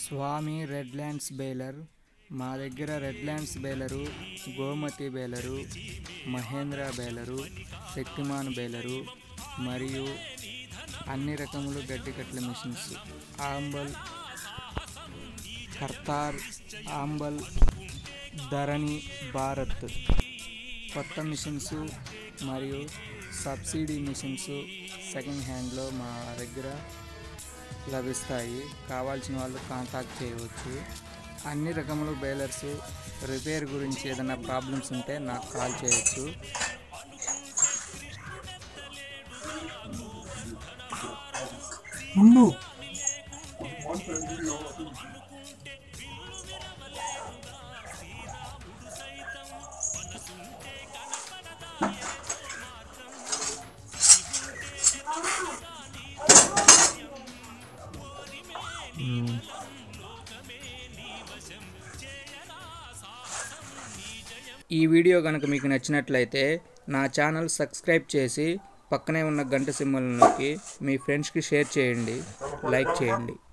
స్వామి red lands baler, మా దగ్గర red lands baler, Gomti baler, Mahindra baler, Shaktiman baler మరియు అన్ని రకములు గడ్డి కట్టల మిషన్స్, ఆంబల్, కర్తార్, ఆంబల్, ధరణి, భారత్ కొత్త మిషన్స్ మరియు సబ్సిడీ మిషన్స్ సెకండ్ హ్యాండ్లో మా దగ్గర లభిస్తాయి. కావాల్సిన వాళ్ళు కాంటాక్ట్ చేయవచ్చు. అన్ని రకముల బేలర్స్ రిపేర్ గురించి ఏదైనా ప్రాబ్లమ్స్ ఉంటే నాకు కాల్ చేయొచ్చు. ఈ వీడియో కనుక మీకు నచ్చినట్లయితే నా ఛానల్ సబ్స్క్రైబ్ చేసి పక్కనే ఉన్న గంట సింబల్ నొక్కి మీ ఫ్రెండ్స్కి షేర్ చేయండి, లైక్ చేయండి.